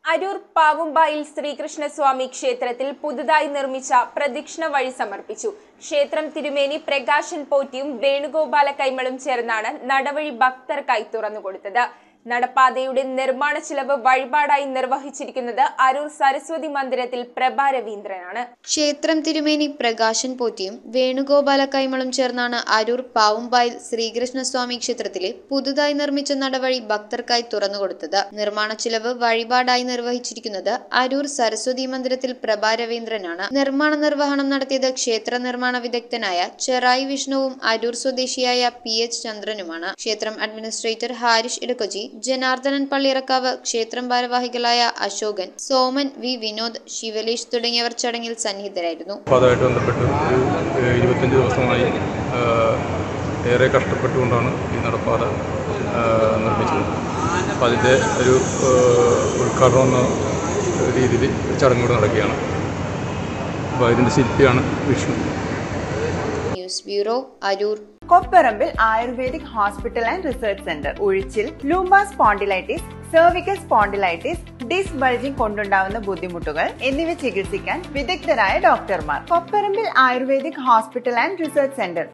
അരൂർ പാവുമ്പായിൽ ശ്രീകൃഷ്ണസ്വാമി ക്ഷേത്രത്തിൽ പുതുതായി നിർമ്മിച്ച പ്രദക്ഷിണ വഴി സമർപ്പിച്ചു. ക്ഷേത്രം തിരുമേനി പ്രകാശൻ പോറ്റിയും വേണുഗോപാല കൈമളും ചേർന്നാണ് നടവഴി ഭക്തർക്കായി തുറന്നുകൊടുത്തത്. നടപ്പാതയുടെ നിർമ്മാണ ചിലവ് വഴിപാടായി നിർവഹിച്ചിരിക്കുന്നത് അരൂർ സരസ്വതി മന്ദിരത്തിൽ പ്രഭാ രവീന്ദ്രനാണ്. ക്ഷേത്രം തിരുമേനി പ്രകാശൻ പോറ്റിയും വേണുഗോപാല കൈമളും ചേർന്നാണ് അരൂർ പാവുമ്പായിൽ ശ്രീകൃഷ്ണസ്വാമി ക്ഷേത്രത്തിലെ പുതുതായി നിർമ്മിച്ച നടവഴി ഭക്തർക്കായി തുറന്നുകൊടുത്തത്. നിർമ്മാണ ചിലവ് വഴിപാടായി നിർവഹിച്ചിരിക്കുന്നത് അരൂർ സരസ്വതി മന്ദിരത്തിൽ പ്രഭാ രവീന്ദ്രനാണ്. നിർമ്മാണ നിർവഹണം നടത്തിയത് ക്ഷേത്ര നിർമ്മാണ വിദഗ്ധനായ ചെറായി വിഷ്ണുവും അരൂർ സ്വദേശിയായ PH ചന്ദ്രനുമാണ്. ക്ഷേത്രം അഡ്മിനിസ്ട്രേറ്റർ ഹാരിഷ് ഇടക്കൊച്ചി, ജനാർദ്ദനൻ പള്ളിയറക്കാവ്, ക്ഷേത്രം ഭാരവാഹികളായ അശോകൻ, സോമൻ, വി വിനോദ്, ശിവലേഷ് തുടങ്ങിയവർ ചടങ്ങിൽ സന്നിഹിതരായിരുന്നു. അതുമായിട്ട് ബന്ധപ്പെട്ട് 25 ദിവസമായി ഏറെ കഷ്ടപ്പെട്ടുകൊണ്ടാണ് ഈ നടപ്പാത നിർമ്മിച്ചത്. അപ്പോൾ അതിൻ്റെ ഒരു ഉദ്ഘാടനം എന്ന രീതിയിൽ ചടങ്ങുകൾ നടക്കുകയാണ്. അപ്പോൾ ഇതിൻ്റെ ശില്പിയാണ് Vishnu. News bureau, Aroor. Kopparambil ayurvedic hospital and research centre. ഉഴിച്ചിൽ, lumbar spondylitis, cervical spondylitis, disc bulging കൊണ്ടുണ്ടാവുന്ന ബുദ്ധിമുട്ടുകൾ എന്നിവ ചികിത്സിക്കാൻ വിദഗ്ധരായ ഡോക്ടർമാർ. Kopparambil ayurvedic hospital and research centre.